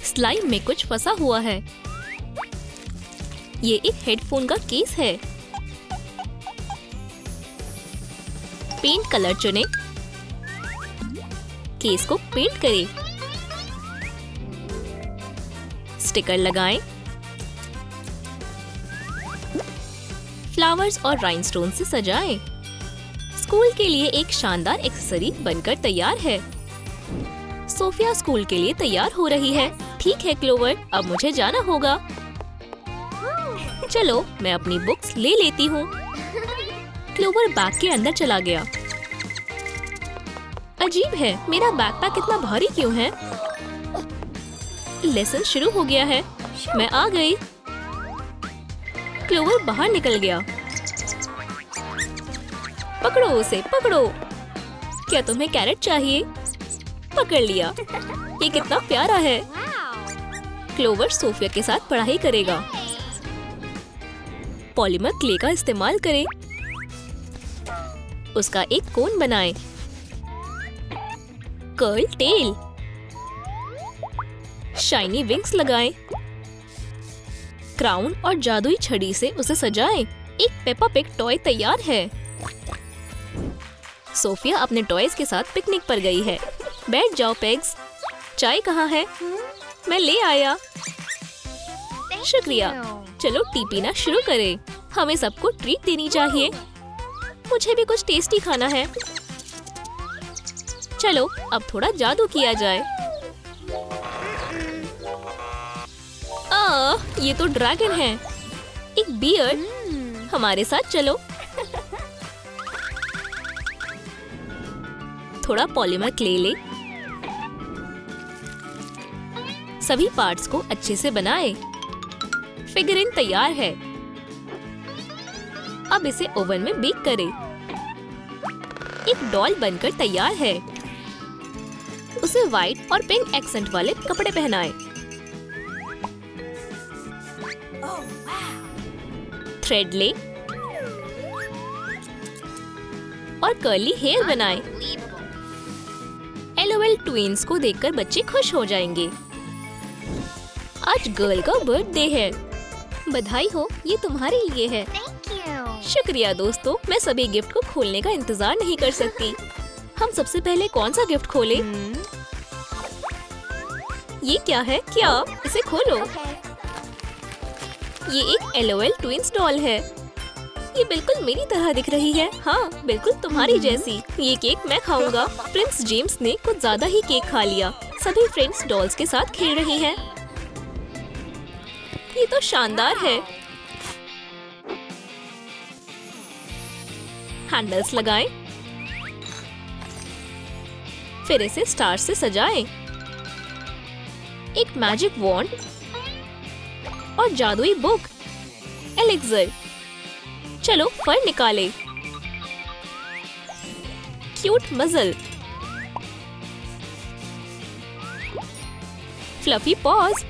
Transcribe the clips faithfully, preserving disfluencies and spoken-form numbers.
Slime में कुछ फंसा हुआ है। ये एक हेडफोन का केस है। पेंट कलर चुनें। केस को पेंट करें। स्टिकर लगाएं। फ्लावर्स और राइनस्टोन से सजाएं। स्कूल के लिए एक शानदार एक्सेसरी बनकर तैयार है। सोफिया स्कूल के लिए तैयार हो रही है। ठीक है क्लोवर, अब मुझे जाना होगा। चलो मैं अपनी बुक्स ले लेती हूँ। क्लोवर बैग के अंदर चला गया। अजीब है, मेरा बैकपैक इतना भारी क्यों है? लेसन शुरू हो गया है। मैं आ गई। क्लोवर बाहर निकल गया। पकड़ो उसे, पकड़ो। क्या तुम्हें कैरेट चाहिए? पकड़ लिया। ये कितना प्यारा है। क्लोवर सोफिया के साथ पढ़ाई करेगा। पॉलीमर क्ले का इस्तेमाल करें। उसका एक कोन बनाएं। Curl tail. शाइनी विंग्स लगाएं। क्राउन और जादुई छड़ी से उसे सजाएं। एक पेपा पिग टॉय तैयार है। सोफिया अपने टॉयज के साथ पिकनिक पर गई है। बैठ जाओ पेग्स। चाय कहाँ है? मैं ले आया। शुक्रिया। चलो टी पीना शुरू करें। हमें सबको ट्रीट देनी चाहिए। मुझे भी कुछ टेस्टी खाना है। चलो अब थोड़ा जादू किया जाए। आ, ये तो ड्रैगन है। एक बियर। हमारे साथ चलो। थोड़ा पॉलीमर क्ले ले। सभी पार्ट्स को अच्छे से बनाए। फिगरिन तैयार है। अब इसे ओवन में बेक करें। एक डॉल बनकर तैयार है। उसे व्हाइट और पिंक एक्सेंट वाले कपड़े पहनाएं। थ्रेड ले और कर्ली हेयर बनाएं। एलओएल ट्विंस को देखकर बच्चे खुश हो जाएंगे। आज गर्ल का बर्थडे है। बधाई हो, ये तुम्हारे लिए है। शुक्रिया दोस्तों, मैं सभी गिफ्ट को खोलने का इंतजार नहीं कर सकती। हम सबसे पहले कौन सा गिफ्ट खोलें? ये क्या है? क्या? इसे खोलो। ये एक एलओएल ट्विंस डॉल है। ये बिल्कुल मेरी तरह दिख रही है। हाँ, बिल्कुल तुम्हारी जैसी। ये केक मैं खाऊंगा। प्रिंस जेम्स ने कुछ ज्यादा ही केक खा लिया। सभी फ्रेंड्स डॉल्स के साथ खेल रही हैं। ये तो शानदार है। हैंडल्स लगाएं। फिर इसे स्टार से सजाएं। एक मैजिक वॉन्ड और जादुई बुक। एलिक्सर। चलो फर निकालें। क्यूट मजल। Fluffy pause.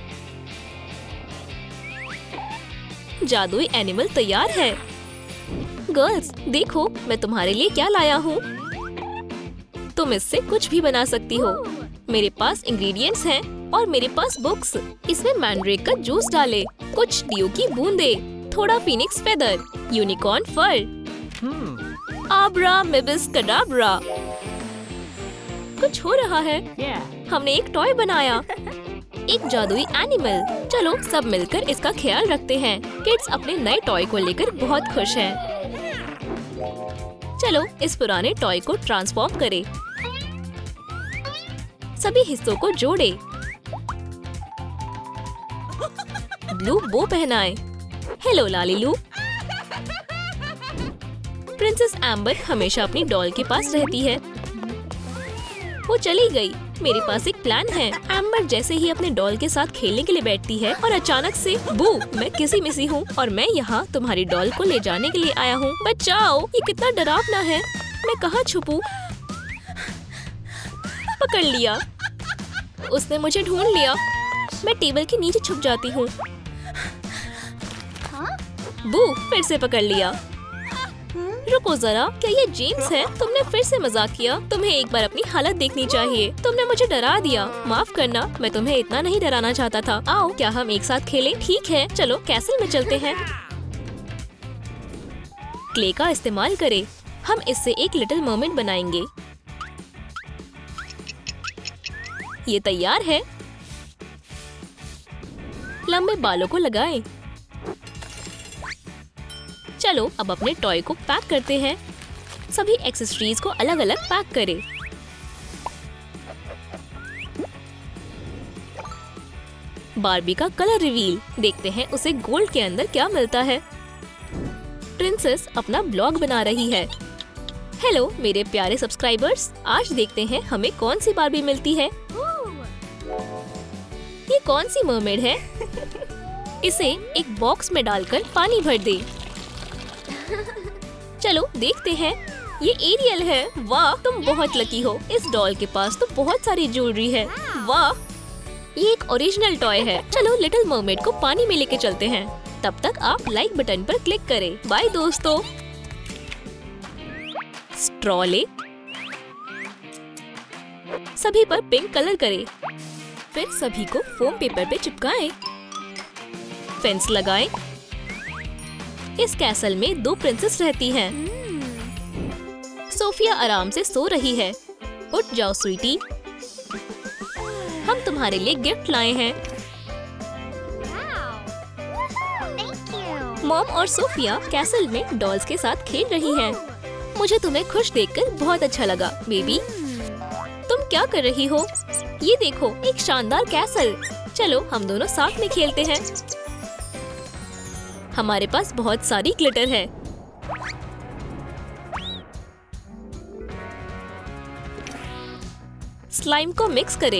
जादुई एनिमल तैयार है। गर्ल्स देखो, मैं तुम्हारे लिए क्या लाया हूँ। तुम इससे कुछ भी बना सकती हो। मेरे पास इंग्रेडिएंट्स हैं और मेरे पास बुक्स। इसमें मैंड्रेक का जूस डाले, कुछ डियो की बूंदे, थोड़ा phoenix feather, unicorn fur. Abra मिबिस कडाब्रा। कुछ हो रहा है। yeah. हमने एक टॉय बनाया। एक जादुई एनिमल। चलो सब मिलकर इसका ख्याल रखते हैं। किड्स अपने नए टॉय को लेकर बहुत खुश हैं। चलो इस पुराने टॉय को ट्रांसफॉर्म करें। सभी हिस्सों को जोड़े। ब्लू बो पहनाएं। Hello Lalilu. प्रिंसेस एम्बर हमेशा अपनी डॉल के पास रहती है। वो चली गई। मेरे पास एक प्लान है। एम्बर जैसे ही अपने डॉल के साथ खेलने के लिए बैठती है और अचानक से बू, मैं किसी मिसी हूँ और मैं यहाँ तुम्हारी डॉल को ले जाने के लिए आया हूँ। बचाओ, ये कितना डरावना है। मैं कहाँ छुपूं? पकड़ लिया। उसने मुझे ढूंढ लिया। मैं टेबल के नीचे छुप जाती हूँ। बू, फिर से पकड़ लिया। रुको जरा, क्या ये जेम्स है? तुमने फिर से मजाक किया। तुम्हें एक बार अपनी हालत देखनी चाहिए। तुमने मुझे डरा दिया। माफ करना, मैं तुम्हें इतना नहीं डराना चाहता था। आओ, क्या हम एक साथ खेलें? ठीक है, चलो कैसल में चलते हैं। क्ले का इस्तेमाल करें। हम इससे एक लिटिल मर्मेड बनाएंगे। ये तैयार है। लंबे बालों को लगाएं। चलो अब अपने टॉय को पैक करते हैं। सभी एक्सेसरीज को अलग अलग पैक करें। बार्बी का कलर रिवील। देखते हैं उसे गोल्ड के अंदर क्या मिलता है। प्रिंसेस अपना ब्लॉग बना रही है। हेलो मेरे प्यारे सब्सक्राइबर्स, आज देखते हैं हमें कौन सी बार्बी मिलती है। ये कौन सी मरमेड है? इसे एक बॉक्स में डालकर पानी भर दे। चलो देखते हैं। ये एरियल है। वाह, तुम बहुत लकी हो। इस डॉल के पास तो बहुत सारी ज्वेलरी है। वाह, ये एक ओरिजिनल टॉय है। चलो लिटिल मरमेड को पानी में लेके चलते हैं। तब तक आप लाइक बटन पर क्लिक करें। बाय दोस्तों। स्ट्रॉ ले, सभी पर पिंक कलर करें। फिर सभी को फोम पेपर पे चिपकाएं। फेंस लगाएं। इस कैसल में दो प्रिंसेस रहती हैं। सोफिया आराम से सो रही है। उठ जाओ स्वीटी, हम तुम्हारे लिए गिफ्ट लाए हैं। मॉम और सोफिया कैसल में डॉल्स के साथ खेल रही हैं। मुझे तुम्हें खुश देखकर बहुत अच्छा लगा बेबी। तुम क्या कर रही हो? ये देखो, एक शानदार कैसल। चलो हम दोनों साथ में खेलते हैं। हमारे पास बहुत सारी ग्लिटर है। स्लाइम को मिक्स करें।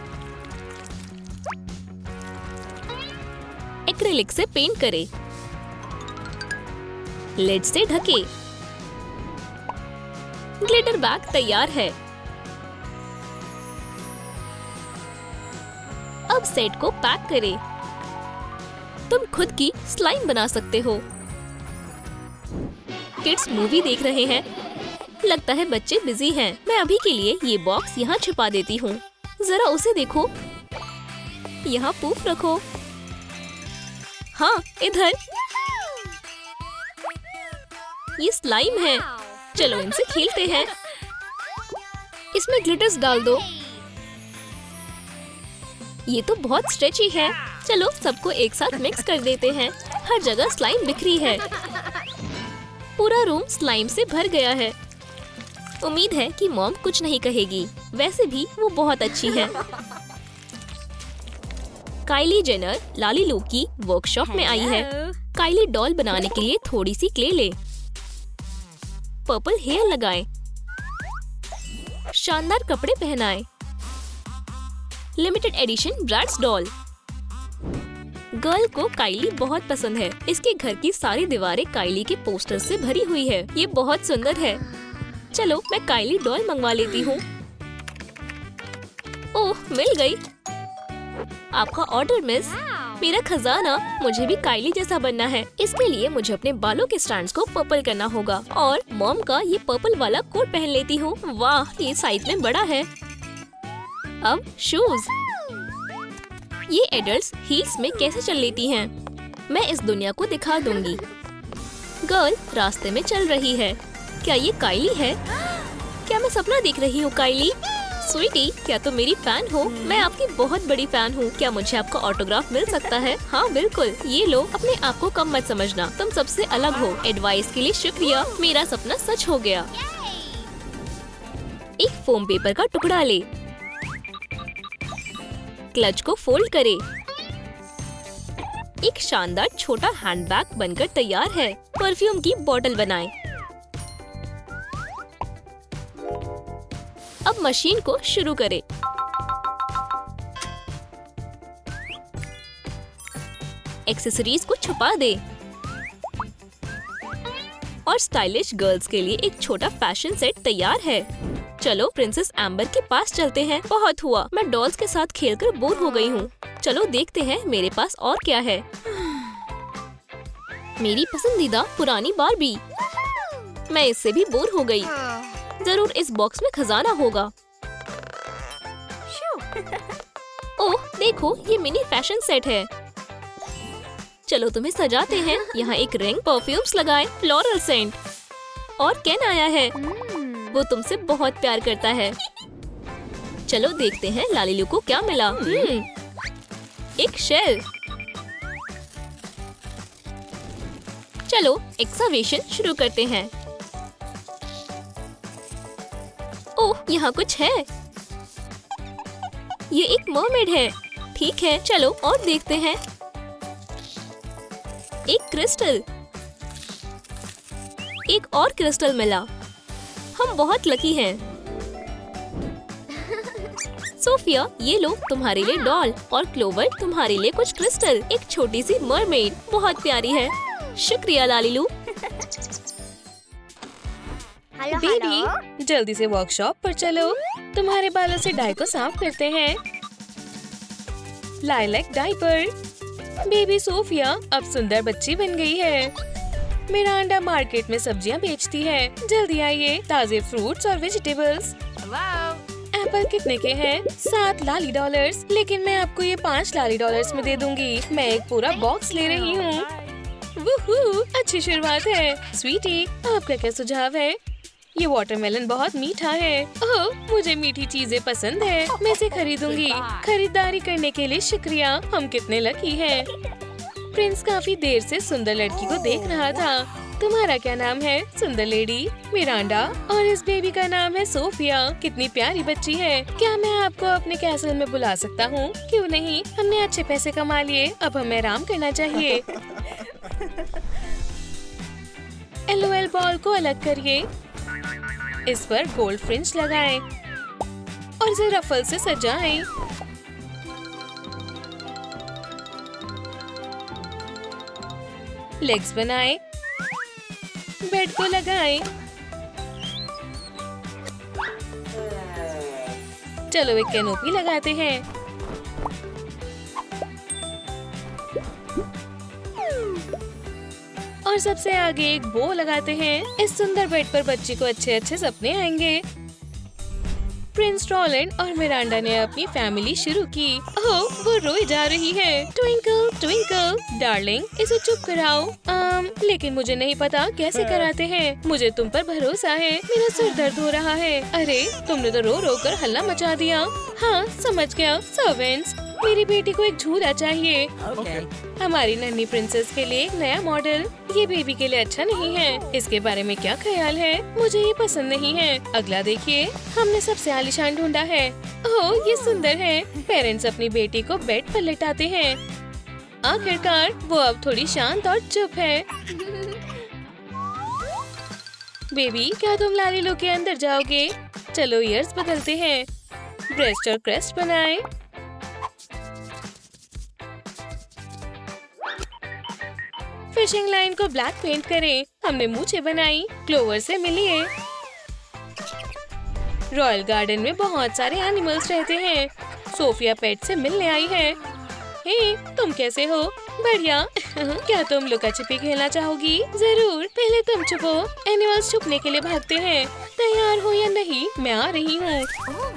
एक्रिलिक से पेंट करें। लिड से ढके। ग्लिटर बैग तैयार है। अब सेट को पैक करें। तुम खुद की स्लाइम बना सकते हो। किड्स मूवी देख रहे हैं। लगता है बच्चे बिजी हैं। मैं अभी के लिए ये बॉक्स यहाँ छिपा देती हूँ। जरा उसे देखो। यहाँ पूफ रखो। हाँ, इधर। ये स्लाइम है। चलो इनसे खेलते हैं। इसमें ग्लिटर्स डाल दो। ये तो बहुत स्ट्रेची है। चलो सबको एक साथ मिक्स कर देते हैं। हर जगह स्लाइम बिखरी है। पूरा रूम स्लाइम से भर गया है। उम्मीद है कि मॉम कुछ नहीं कहेगी। वैसे भी वो बहुत अच्छी है। काइली जेनर लालीलू की वर्कशॉप में आई है। काइली डॉल बनाने के लिए थोड़ी सी क्ले ले। पर्पल हेयर लगाएं। शानदार कपड़े पहनाएं। Limited edition braids doll. Girl को काइली बहुत पसंद है। इसके घर की सारी दीवारें काइली के पोस्टर से भरी हुई है। ये बहुत सुंदर है। चलो मैं काइली डॉल मंगवा लेती हूँ। ओह, मिल गई। आपका ऑर्डर मिस। मेरा खजाना। मुझे भी काइली जैसा बनना है। इसके लिए मुझे अपने बालों के स्ट्रैंड्स को पर्पल करना होगा और मॉम का ये पर्पल वाला कोट पहन लेती हूँ। वाह, ये साइज में बड़ा है। अब शूज। ये एडल्ट्स हील्स में कैसे चल लेती हैं? मैं इस दुनिया को दिखा दूंगी। गर्ल रास्ते में चल रही है। क्या ये काइली है? क्या मैं सपना देख रही हूँ? काइली स्वीटी, क्या तुम मेरी फैन हो? मैं आपकी बहुत बड़ी फैन हूँ। क्या मुझे आपका ऑटोग्राफ मिल सकता है? हाँ बिल्कुल। ये लो, अपने आप को कम मत समझना। तुम सबसे अलग हो। एडवाइस के लिए शुक्रिया। मेरा सपना सच हो गया। एक फोम पेपर का टुकड़ा ले। क्लच को फोल्ड करे। एक शानदार छोटा हैंडबैग बनकर तैयार है। परफ्यूम की बोतल बनाएं। अब मशीन को शुरू करें। एक्सेसरीज को छुपा दे। और स्टाइलिश गर्ल्स के लिए एक छोटा फैशन सेट तैयार है। चलो प्रिंसेस एम्बर के पास चलते हैं। बहुत हुआ, मैं डॉल्स के साथ खेलकर बोर हो गई हूँ। चलो देखते हैं मेरे पास और क्या है। मेरी पसंदीदा पुरानी बार्बी। मैं इससे भी बोर हो गई। जरूर इस बॉक्स में खजाना होगा। ओह देखो, ये मिनी फैशन सेट है। चलो तुम्हें सजाते हैं। यहाँ एक रिंग, परफ्यूम्स लगाए, फ्लोरल सेंट और केन आया है। वो तुमसे बहुत प्यार करता है। चलो देखते हैं लालीलू को क्या मिला। हम्म, एक शेल। चलो एक्सकवेशन शुरू करते हैं। ओह यहाँ कुछ है। ये एक मरमेड है। ठीक है, चलो और देखते हैं। एक क्रिस्टल। एक और क्रिस्टल मिला। हम बहुत लकी हैं। सोफिया, ये लो तुम्हारे लिए डॉल और क्लोवर तुम्हारे लिए कुछ क्रिस्टल। एक छोटी सी मरमेड, बहुत प्यारी है। शुक्रिया लालीलू। बेबी, जल्दी से वर्कशॉप पर चलो। तुम्हारे बालों से डाई को साफ करते हैं। Lilac diaper. बेबी सोफिया अब सुंदर बच्ची बन गई है। मिरांडा मार्केट में सब्जियां बेचती है। जल्दी आइए, ताजे फ्रूट्स और वेजिटेबल्स। एप्पल कितने के हैं? सात लाली डॉलर्स। लेकिन मैं आपको ये पाँच लाली डॉलर्स में दे दूंगी। मैं एक पूरा बॉक्स ले रही हूँ। वूहू, अच्छी शुरुआत है। स्वीटी, आपका क्या सुझाव है? ये वाटरमेलन बहुत मीठा है। ओह, मुझे मीठी चीजें पसंद है। मैं इसे खरीदूंगी। खरीदारी करने के लिए शुक्रिया। हम कितने लकी हैं। प्रिंस काफी देर से सुंदर लड़की को देख रहा था। तुम्हारा क्या नाम है? सुंदर लेडी। मिरांडा। और इस बेबी का नाम है सोफिया। कितनी प्यारी बच्ची है। क्या मैं आपको अपने कैसल में बुला सकता हूँ? क्यों नहीं, हमने अच्छे पैसे कमा लिए। अब हमें आराम करना चाहिए। एलओएल बॉल को अलग करिए। इस पर गोल्ड फ्रिंज लगाएं और इसे रफल से सजाएं। लेग्स बनाएं। बेड को लगाएं। चलो एक कैनोपी लगाते हैं। और सबसे आगे एक बो लगाते हैं। इस सुंदर बेड पर बच्ची को अच्छे अच्छे सपने आएंगे। प्रिंस रॉलैंड और मिरांडा ने अपनी फैमिली शुरू की। ओह, वो रोई जा रही है। ट्विंकल ट्विंकल डार्लिंग, इसे चुप कराओ। आम, लेकिन मुझे नहीं पता कैसे कराते हैं। मुझे तुम पर भरोसा है। मेरा सिर दर्द हो रहा है। अरे, तुमने तो रो रो कर हल्ला मचा दिया। हाँ, समझ गया। सर्वेंट्स, मेरी बेटी को एक झूला चाहिए। okay. हमारी नन्ही प्रिंसेस के लिए एक नया मॉडल। ये बेबी के लिए अच्छा नहीं है। इसके बारे में क्या ख्याल है? मुझे ये पसंद नहीं है। अगला देखिए, हमने सबसे आलीशान ढूंढा है। ओह, ये सुंदर है। पेरेंट्स अपनी बेटी को बेड पर लेटाते हैं। आखिरकार वो अब थोड़ी शांत और चुप है। बेबी, क्या तुम लालीलू के अंदर जाओगे? चलो ईयर्स बदलते हैं। ब्रेस्ट और क्रेस्ट बनाए। फिशिंग लाइन को ब्लैक पेंट करें। हमने मूछें बनाई। क्लोवर से मिलिए। रॉयल गार्डन में बहुत सारे एनिमल्स रहते हैं। सोफिया पेट से मिलने आई है। हे, तुम कैसे हो? बढ़िया। क्या तुम लुका छिपी खेलना चाहोगी? जरूर। पहले तुम छुपो। एनिमल्स छुपने के लिए भागते हैं। तैयार हो या नहीं? मैं आ रही हूँ।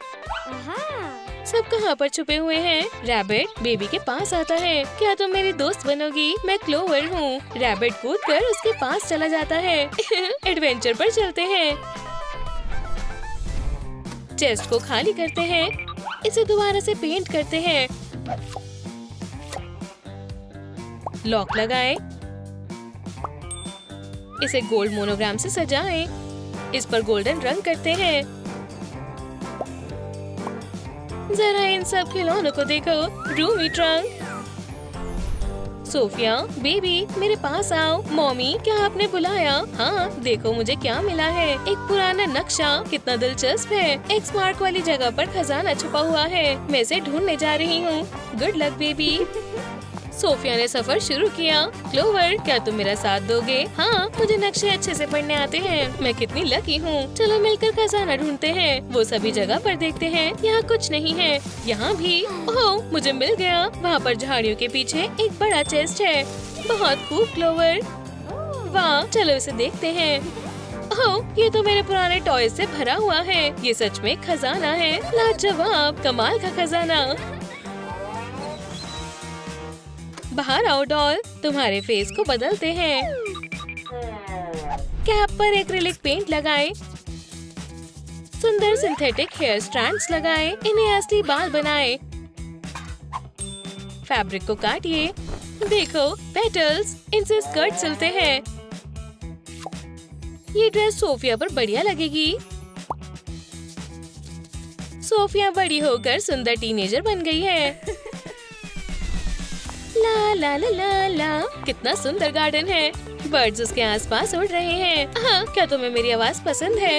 सब कहाँ पर छुपे हुए हैं? रैबिट बेबी के पास आता है। क्या तुम मेरी दोस्त बनोगी? मैं क्लोवर हूँ। रैबिट कूदकर उसके पास चला जाता है। एडवेंचर पर चलते हैं। चेस्ट को खाली करते हैं। इसे दोबारा से पेंट करते हैं। लॉक लगाएं। इसे गोल्ड मोनोग्राम से सजाएं। इस पर गोल्डन रंग करते हैं। जरा इन सब खिलौनों को देखो। रूमी ट्रंक। सोफिया, बेबी, मेरे पास आओ। मॉमी, क्या आपने बुलाया? हाँ, देखो मुझे क्या मिला है। एक पुराना नक्शा। कितना दिलचस्प है। एक स्मार्ट वाली जगह पर खजाना छुपा हुआ है। मैं इसे ढूंढने जा रही हूँ। Good luck baby. सोफिया ने सफर शुरू किया। क्लोवर, क्या तुम मेरा साथ दोगे? हाँ, मुझे नक्शे अच्छे से पढ़ने आते हैं। मैं कितनी लकी हूँ। चलो मिलकर खजाना ढूंढते हैं। वो सभी जगह पर देखते हैं। यहाँ कुछ नहीं है। यहाँ भी। ओह, मुझे मिल गया। वहाँ पर झाड़ियों के पीछे एक बड़ा चेस्ट है। बहुत खूब क्लोवर। वाह, चलो इसे देखते हैं। ओह, ये तो मेरे पुराने टॉय से भरा हुआ है। ये सच में खजाना है, लाजवाब, कमाल का खजाना। बाहर आओ डॉल, तुम्हारे फेस को बदलते हैं। कैप पर एक्रिलिक पेंट लगाएं, सुंदर सिंथेटिक हेयर स्ट्रैंड्स लगाएं, इन्हें असली बाल बनाएं। फैब्रिक को काटिए, देखो पेटल्स, इनसे स्कर्ट सिलते हैं। ये ड्रेस सोफिया पर बढ़िया लगेगी। सोफिया बड़ी होकर सुंदर टीनेजर बन गई है। ला ला ला ला ला, कितना सुंदर गार्डन है। बर्ड्स उसके आसपास उड़ रहे हैं। हाँ, क्या तुम्हें मेरी आवाज पसंद है?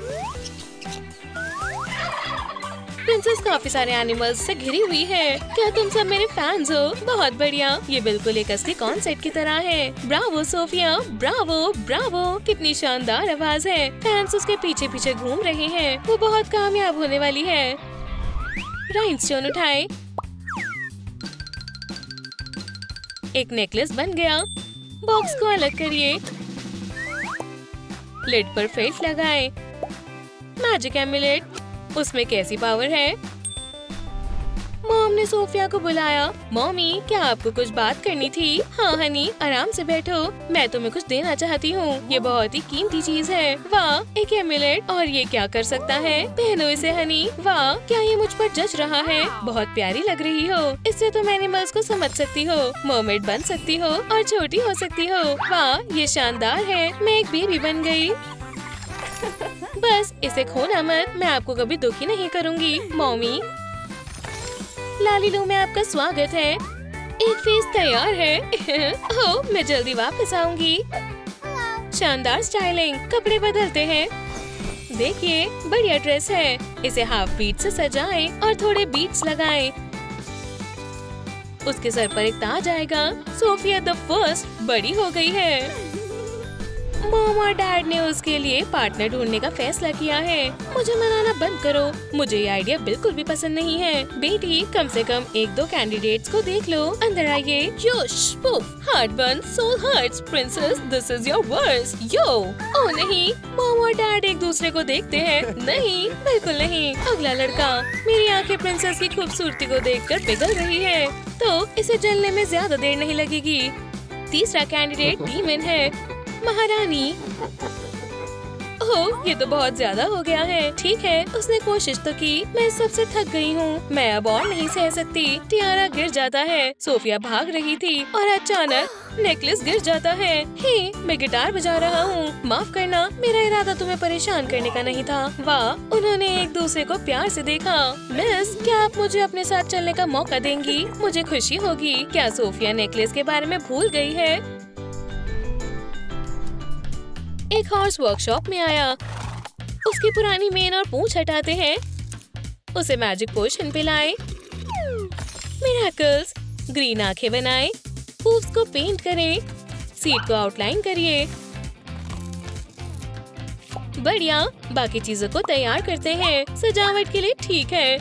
प्रिंसेस काफी सारे एनिमल्स से घिरी हुई है। क्या तुम सब मेरे फैंस हो? बहुत बढ़िया, ये बिल्कुल एक असली कॉन्सर्ट की तरह है। ब्रावो सोफिया, ब्रावो ब्रावो, कितनी शानदार आवाज है। फैंस उसके पीछे पीछे घूम रहे हैं। वो बहुत कामयाब होने वाली है। राइनस्टोन उठाए, एक नेकलेस बन गया। बॉक्स को अलग करिए, लिड पर फेट लगाए। मैजिक एमुलेट, उसमें कैसी पावर है? मॉम ने सोफिया को बुलाया। मॉमी, क्या आपको कुछ बात करनी थी? हाँ हनी, आराम से बैठो, मैं तुम्हें कुछ देना चाहती हूँ। ये बहुत ही कीमती चीज है। वाह, एक एमुलेट, और ये क्या कर सकता है? पहनो इसे हनी। वाह, क्या ये मुझ पर जच रहा है? बहुत प्यारी लग रही हो। इससे तुम एनिमल्स को समझ सकती हो, मर्मेड बन सकती हो और छोटी हो सकती हो। वाह, ये शानदार है। मैं एक बेबी बन गई। बस इसे खोना मत, मैं आपको कभी दुखी नहीं करूँगी। मॉमी, लालीलू में आपका स्वागत है। एक फेस तैयार है। ओह, मैं जल्दी वापस आऊंगी। शानदार स्टाइलिंग, कपड़े बदलते हैं। देखिए, बढ़िया ड्रेस है। इसे हाफ बीट से सजाएं और थोड़े बीट्स लगाएं। उसके सर पर एक ताज आएगा। सोफिया द फर्स्ट बड़ी हो गई है। मॉम और डैड ने उसके लिए पार्टनर ढूंढने का फैसला किया है। मुझे मनाना बंद करो, मुझे ये आइडिया बिल्कुल भी पसंद नहीं है। बेटी, कम से कम एक दो कैंडिडेट्स को देख लो। अंदर आइए। योश, पुफ, heart burn, soul hurts, princess, this is your verse. Yo, oh नहीं, मॉम और डैड एक दूसरे को देखते हैं। नहीं, बिल्कुल नहीं। अगला लड़का। मेरी आंखें प्रिंसेस की खूबसूरती को देखकर पिघल रही है, तो इसे जलने में ज्यादा देर नहीं लगेगी। तीसरा कैंडिडेट डीमन है। महारानी। ओह, ये तो बहुत ज्यादा हो गया है। ठीक है, उसने कोशिश तो की। मैं सबसे थक गई हूँ, मैं अब और नहीं सह सकती। टियारा गिर जाता है। सोफिया भाग रही थी और अचानक नेकलेस गिर जाता है। हे, मैं गिटार बजा रहा हूँ। माफ करना, मेरा इरादा तुम्हें परेशान करने का नहीं था। वाह, उन्होंने एक दूसरे को प्यार से देखा। मिस, क्या आप मुझे अपने साथ चलने का मौका देंगी? मुझे खुशी होगी। क्या सोफिया नेकलेस के बारे में भूल गई है? एक हॉर्स वर्कशॉप में आया। उसकी पुरानी मेन और पूंछ हटाते हैं। उसे मैजिक पोशन पिलाएं। मिरेकल्स, ग्रीन आंखें बनाएं। हूव्स को पेंट करें। सीट को आउटलाइन करिए। बढ़िया, बाकी चीजों को तैयार करते हैं। सजावट के लिए ठीक है।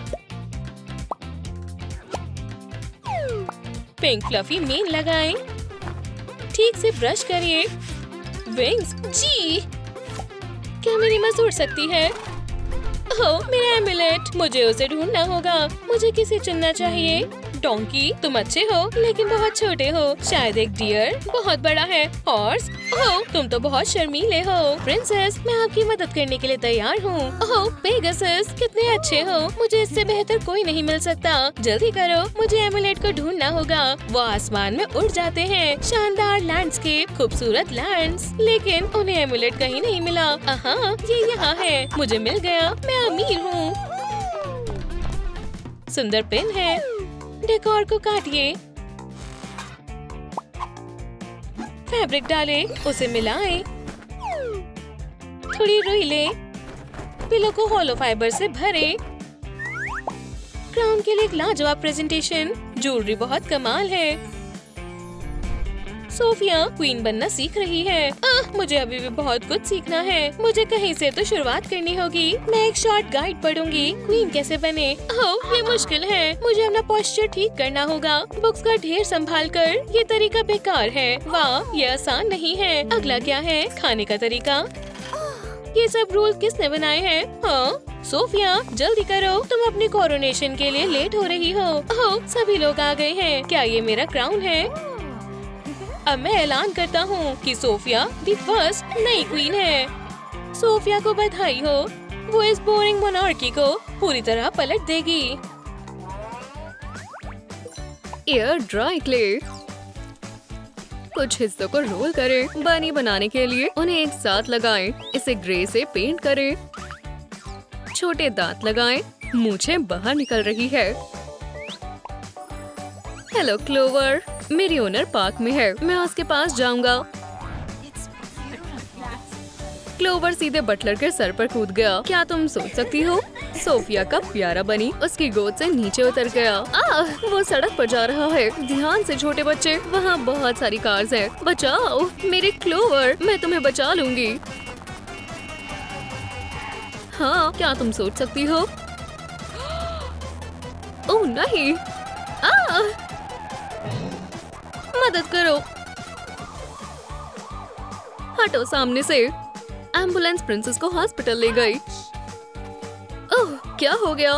पिंक फ्लफी मेन लगाएं। ठीक से ब्रश करिए। विंग्स, जी, क्या मेरी मस उड़ सकती है? ओह, मेरा एमुलेट, मुझे उसे ढूंढना होगा। मुझे किसे चुनना चाहिए? डोंकी, तुम अच्छे हो लेकिन बहुत छोटे हो। शायद एक डियर, बहुत बड़ा है। हॉर्स, ओह, तुम तो बहुत शर्मीले हो। प्रिंसेस, मैं आपकी मदद करने के लिए तैयार हूँ। ओह, पेगासस, कितने अच्छे हो। मुझे इससे बेहतर कोई नहीं मिल सकता। जल्दी करो, मुझे एमुलेट को ढूंढना होगा। वो आसमान में उड़ जाते हैं। शानदार लैंडस्केप, खूबसूरत लैंड्स, लेकिन उन्हें एमुलेट कहीं नहीं मिला। हाँ, ये यहाँ है। मुझे मिल गया, मैं अमीर हूँ। सुंदर पिन है। डेकोर को काटिए। फैब्रिक डालें, उसे मिलाएं। थोड़ी रुई लें। पिलो को होलो फाइबर से भरें। क्राउन के लिए एक लाजवाब प्रेजेंटेशन। ज्वेलरी बहुत कमाल है। सोफिया क्वीन बनना सीख रही है। आह, मुझे अभी भी बहुत कुछ सीखना है। मुझे कहीं से तो शुरुआत करनी होगी। मैं एक शॉर्ट गाइड पढ़ूंगी। क्वीन कैसे बने। ओह, ये मुश्किल है। मुझे अपना पोस्चर ठीक करना होगा। बुक्स का ढेर संभाल कर। ये तरीका बेकार है। वाह, ये आसान नहीं है। अगला क्या है? खाने का तरीका। ये सब रूल किसने बनाए हैं? हाँ सोफिया जल्दी करो, तुम अपनी कोरोनेशन के लिए लेट हो रही हो। ओह सभी लोग आ गए हैं। क्या ये मेरा क्राउन है? अब मैं ऐलान करता हूँ कि सोफिया दी फर्स्ट नई क्वीन है। सोफिया को बधाई हो, वो इस बोरिंग मोनार्की को पूरी तरह पलट देगी। एयर ड्राई क्ले, कुछ हिस्सों को रोल करें। बनी बनाने के लिए उन्हें एक साथ लगाएं। इसे ग्रे से पेंट करें। छोटे दांत लगाएं। मूंछें बाहर निकल रही है। हेलो क्लोवर, मेरी ओनर पार्क में है, मैं उसके पास जाऊंगा। क्लोवर सीधे बटलर के सर पर कूद गया। क्या तुम सोच सकती हो? सोफिया का प्यारा बनी उसकी गोद से नीचे उतर गया। आ, वो सड़क पर जा रहा है। ध्यान से छोटे बच्चे, वहाँ बहुत सारी कार्स हैं। बचाओ मेरे क्लोवर, मैं तुम्हें बचा लूंगी। हाँ, क्या तुम सोच सकती हो? ओह नहीं, आ, मदद करो, हटो सामने से। एम्बुलेंस प्रिंसेस को हॉस्पिटल ले गई। ओह क्या हो गया?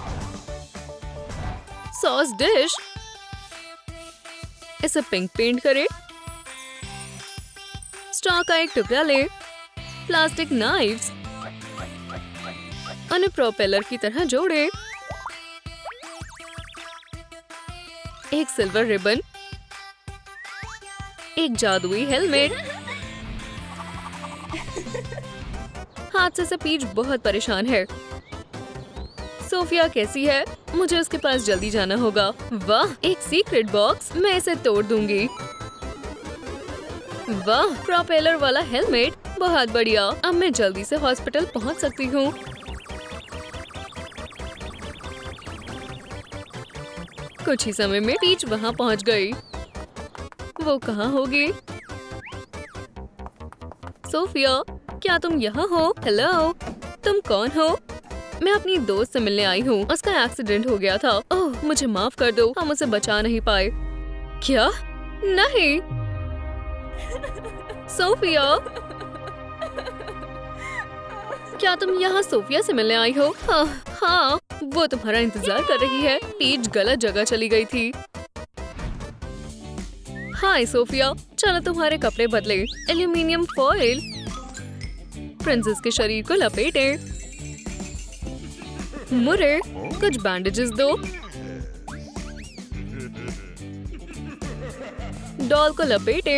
सॉस डिश, इसे पिंक पेंट करें। स्ट्रॉ का एक टुकड़ा ले। प्लास्टिक नाइफ्स, उन्हें प्रोपेलर की तरह जोड़े। एक सिल्वर रिबन, एक जादुई हेलमेट। हादसे से पीच बहुत परेशान है। सोफिया कैसी है? मुझे उसके पास जल्दी जाना होगा। वाह, एक सीक्रेट बॉक्स, मैं इसे तोड़ दूंगी। वाह, प्रोपेलर वाला हेलमेट, बहुत बढ़िया। अब मैं जल्दी से हॉस्पिटल पहुंच सकती हूँ। कुछ ही समय में पीच वहाँ पहुँच गई। वो कहाँ होगी? सोफिया, क्या तुम यहाँ हो? हेलो, तुम कौन हो? मैं अपनी दोस्त से मिलने आई हूँ। उसका एक्सीडेंट हो गया था। ओह मुझे माफ कर दो, हम उसे बचा नहीं पाए। क्या? नहीं सोफिया, क्या तुम यहाँ सोफिया से मिलने आई हो? हाँ, हाँ, वो तुम्हारा इंतजार कर रही है। पीच गलत जगह चली गई थी। हाय सोफिया, चलो तुम्हारे कपड़े बदले। एल्यूमिनियम फॉइल, प्रिंसेस के शरीर को लपेटे। मुरे, कुछ बैंडेजेस दो। डॉल को लपेटे।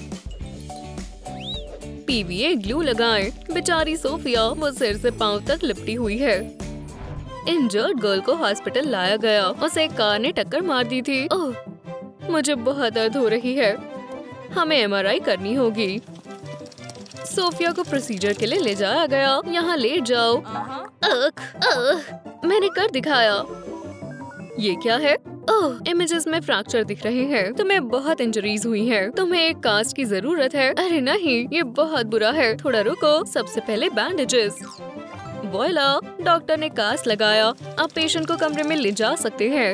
पीवीए ग्लू लगाएं। बेचारी सोफिया, वो सिर से पांव तक लिपटी हुई है। इंजर्ड गर्ल को हॉस्पिटल लाया गया। उसे एक कार ने टक्कर मार दी थी। ओह, मुझे बहुत दर्द हो रही है। हमें एमआरआई करनी होगी। सोफिया को प्रोसीजर के लिए ले जाया गया। यहाँ लेट जाओ। अख, अख, मैंने कर दिखाया। ये क्या है? ओह, इमेजेस में फ्रैक्चर दिख रहे हैं। तुम्हें बहुत इंजरीज हुई हैं। तुम्हें एक कास्ट की जरूरत है। अरे नहीं, ये बहुत बुरा है। थोड़ा रुको, सबसे पहले बैंडेजेस। वॉइला, डॉक्टर ने कास्ट लगाया। आप पेशेंट को कमरे में ले जा सकते हैं।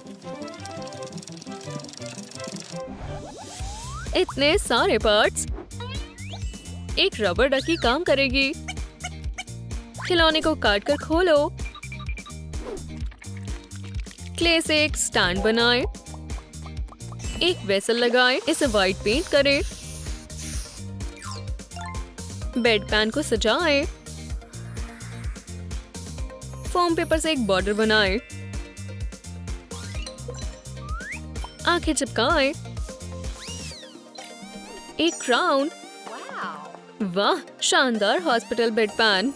इतने सारे पार्ट्स। एक रबर डकी काम करेगी। खिलौने को काट कर खोलो। क्ले से एक स्टैंड बनाएं। एक वेसल लगाएं। इसे व्हाइट पेंट करें। बेड पैन को सजाएं। फोम पेपर से एक बॉर्डर बनाएं। आंखें चिपकाएं। एक क्राउन। वाह, शानदार हॉस्पिटल बेड पैन।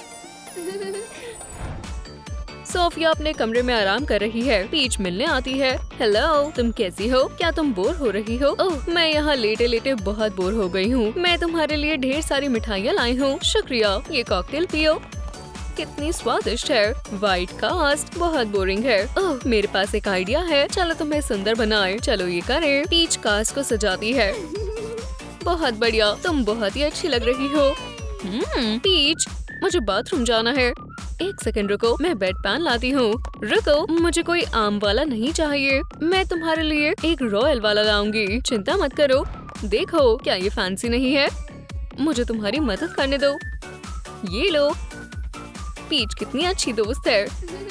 सोफिया अपने कमरे में आराम कर रही है। पीच मिलने आती है। हेलो, तुम कैसी हो? क्या तुम बोर हो रही हो? ओह, मैं यहाँ लेटे लेटे बहुत बोर हो गई हूँ। मैं तुम्हारे लिए ढेर सारी मिठाइयाँ लाई हूँ। शुक्रिया, ये कॉकटेल पियो। कितनी स्वादिष्ट है। व्हाइट कास्ट बहुत बोरिंग है। ओह, मेरे पास एक आइडिया है। चलो तुम्हें सुंदर बनाए। चलो ये करें। पीच कास्ट को सजाती है। बहुत बढ़िया, तुम बहुत ही अच्छी लग रही हो। हम्म, पीच, मुझे बाथरूम जाना है। एक सेकंड रुको, मैं बेड पैन लाती हूँ। रुको, मुझे कोई आम वाला नहीं चाहिए। मैं तुम्हारे लिए एक रॉयल वाला लाऊंगी। चिंता मत करो। देखो, क्या ये फैंसी नहीं है? मुझे तुम्हारी मदद करने दो। ये लो। पीच कितनी अच्छी दोस्त है।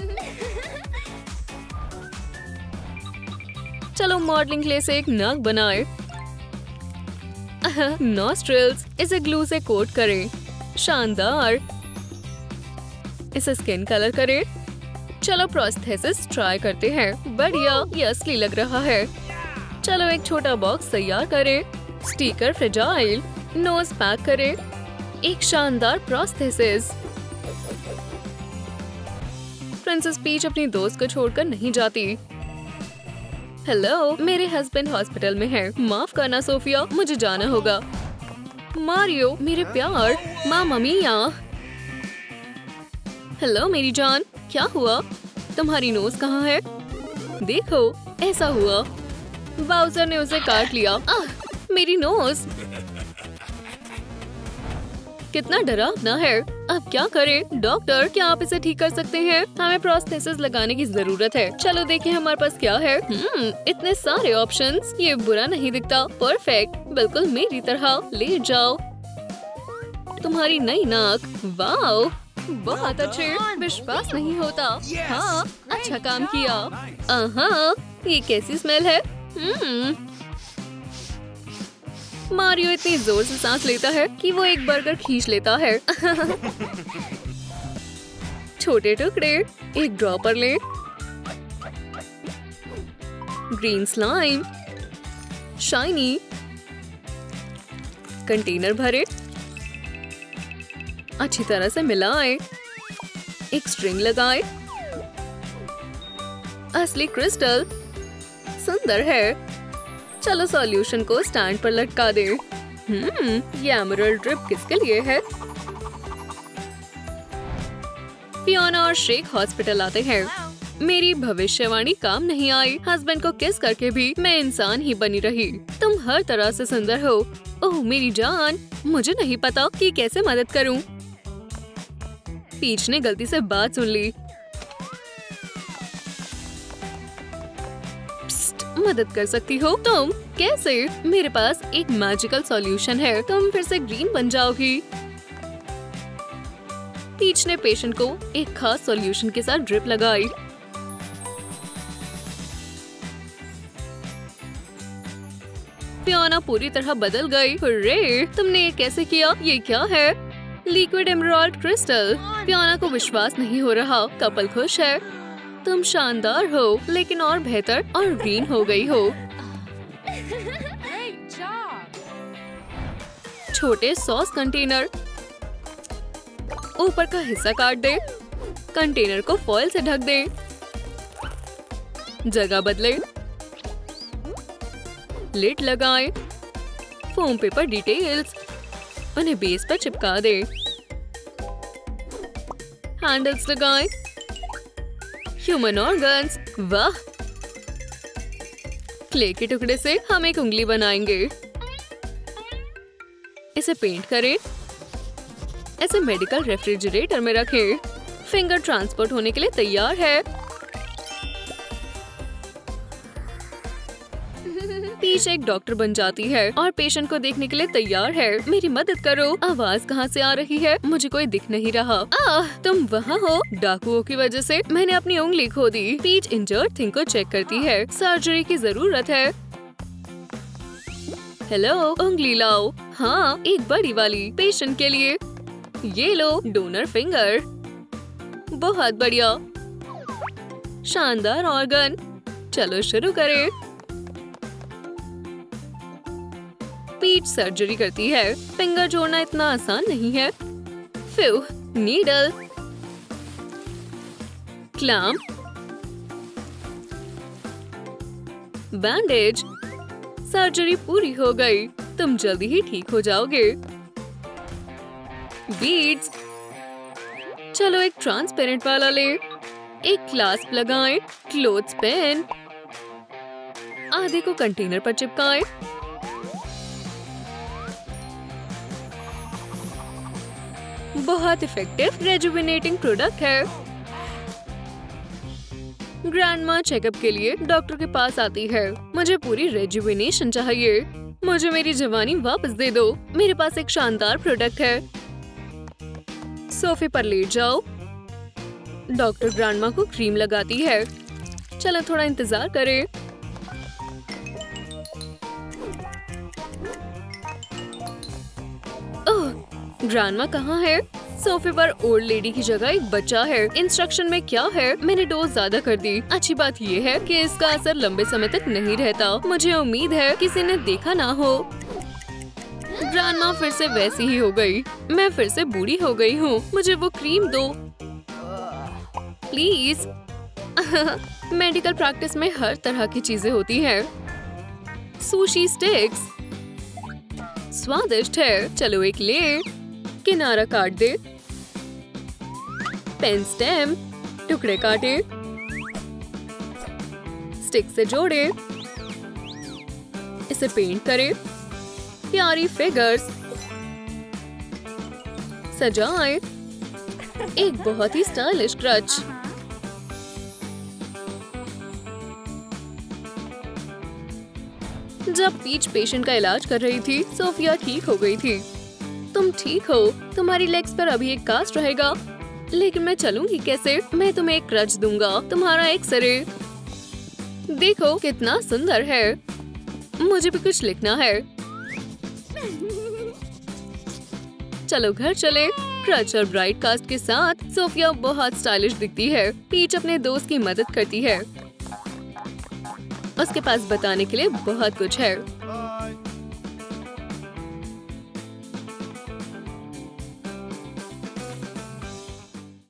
चलो मॉडलिंग क्ले से एक नाक बनाए। नॉस्ट्रिल्स, इसे ग्लू से कोट करें। शानदार। इसे स्किन कलर करें। चलो प्रोस्थेसिस ट्राई करते हैं। बढ़िया, ये असली लग रहा है। चलो एक छोटा बॉक्स तैयार करें। Sticker fragile. नोज पैक करें। एक शानदार प्रोस्थेसिस। प्रिंसेस पीच अपनी दोस्त को छोड़कर नहीं जाती। हेलो, मेरे हस्बैंड हॉस्पिटल में हैं। माफ करना सोफिया, मुझे जाना होगा। मारियो, मेरे प्यार। मामा मिया। हेलो मेरी जान, क्या हुआ? तुम्हारी नोज कहाँ है? देखो, ऐसा हुआ। बाउजर ने उसे काट लिया। आह, मेरी नोज। कितना डरावना है। अब क्या करें? डॉक्टर, क्या आप इसे ठीक कर सकते हैं? हमें प्रोस्थेसिस लगाने की जरूरत है। चलो देखें हमारे पास क्या है। हम्म, इतने सारे ऑप्शंस। ये बुरा नहीं दिखता। परफेक्ट, बिल्कुल मेरी तरह। ले जाओ। तुम्हारी नई नाक। वाओ, बहुत अच्छे। विश्वास नहीं होता। हाँ, अच्छा काम किया। हाँ, ये कैसी स्मेल है? हम्म। मारियो इतनी जोर से सांस लेता है कि वो एक बर्गर खींच लेता है। छोटे टुकड़े, एक ड्रॉपर ले। Green slime, shiny. कंटेनर भरे, अच्छी तरह से मिलाएं। एक स्ट्रिंग लगाएं। असली क्रिस्टल, सुंदर है। चलो सॉल्यूशन को स्टैंड पर लटका दे। हम्म, ये एमरल्ड ड्रिप किसके लिए है? फियोना और शेख हॉस्पिटल आते हैं। मेरी भविष्यवाणी काम नहीं आई। हस्बैंड को किस करके भी मैं इंसान ही बनी रही। तुम हर तरह से सुंदर हो। ओह मेरी जान, मुझे नहीं पता कि कैसे मदद करूं। पीच ने गलती से बात सुन ली। मदद कर सकती हो तुम? कैसे? मेरे पास एक मैजिकल सॉल्यूशन है। तुम फिर से ग्रीन बन जाओगी। पीच ने पेशेंट को एक खास सॉल्यूशन के साथ ड्रिप लगाई। फियोना पूरी तरह बदल गई। हुर्रे, तुमने ये कैसे किया? ये क्या है? Liquid emerald crystal. फियोना को विश्वास नहीं हो रहा। कपल खुश है। तुम शानदार हो, लेकिन और बेहतर और ग्रीन हो गई हो। छोटे सॉस कंटेनर। ऊपर का हिस्सा काट दे। कंटेनर को फॉइल से ढक दे। जगह बदले। लिड लगाएं। Foam paper details. उन्हें बेस पर चिपका दे। हैंडल्स लगाएं। Human organs. वाह, क्ले के टुकड़े से हम एक उंगली बनाएंगे। इसे पेंट करें। इसे मेडिकल रेफ्रिजरेटर में रखें। फिंगर ट्रांसपोर्ट होने के लिए तैयार है। पीच एक डॉक्टर बन जाती है और पेशेंट को देखने के लिए तैयार है। मेरी मदद करो। आवाज कहाँ से आ रही है? मुझे कोई दिख नहीं रहा। आह, तुम वहाँ हो? डाकुओं की वजह से मैंने अपनी उंगली खो दी। पीच इंजर्ड थिंग को चेक करती है। सर्जरी की जरूरत है। हेलो, उंगली लाओ। हाँ, एक बड़ी वाली पेशेंट के लिए। ये लो, डोनर फिंगर। बहुत बढ़िया, शानदार ऑर्गन। चलो शुरू करें। पीच सर्जरी करती है। फिंगर जोड़ना इतना आसान नहीं है। फिर नीडल, क्लैम्प, बैंडेज। सर्जरी पूरी हो गई। तुम जल्दी ही ठीक हो जाओगे। बीड्स। चलो एक ट्रांसपेरेंट वाला ले। एक क्लास्प लगाएं। Clothes pen. आधे को कंटेनर पर चिपकाएं। बहुत इफेक्टिव रेजुविनेटिंग प्रोडक्ट है। ग्रैंडमा चेकअप के लिए डॉक्टर के पास आती है। मुझे पूरी रेजुविनेशन चाहिए। मुझे मेरी जवानी वापस दे दो। मेरे पास एक शानदार प्रोडक्ट है। सोफे पर लेट जाओ। डॉक्टर ग्रैंडमा को क्रीम लगाती है। चलो थोड़ा इंतजार करें। ओह, ग्रैंडमा कहाँ है? सोफे पर ओल्ड लेडी की जगह एक बच्चा है। इंस्ट्रक्शन में क्या है? मैंने डोज ज्यादा कर दी। अच्छी बात ये है कि इसका असर लंबे समय तक नहीं रहता। मुझे उम्मीद है किसी ने देखा ना हो। ग्रैंडमा फिर से वैसी ही हो गई। मैं फिर से बूढ़ी हो गई हूँ। मुझे वो क्रीम दो प्लीज। मेडिकल प्रैक्टिस में हर तरह की चीजें होती हैं। सुशी स्टिक्स स्वादिष्ट है। चलो एक ले। किनारा काट दे। पेन स्टेम टुकड़े काटे। स्टिक से जोड़े। इसे पेंट करें। प्यारी फिगर्स सजाएं। एक बहुत ही स्टाइलिश क्रच। जब पीच पेशेंट का इलाज कर रही थी, सोफिया ठीक हो गई थी। तुम ठीक हो। तुम्हारी लेग्स पर अभी एक कास्ट रहेगा, लेकिन मैं चलूंगी कैसे? मैं तुम्हें एक क्रच दूंगा। तुम्हारा एक्सरे देखो कितना सुंदर है। मुझे भी कुछ लिखना है। चलो घर चले। क्रच और ब्राइट कास्ट के साथ सोफिया बहुत स्टाइलिश दिखती है। पीच अपने दोस्त की मदद करती है। उसके पास बताने के लिए बहुत कुछ है।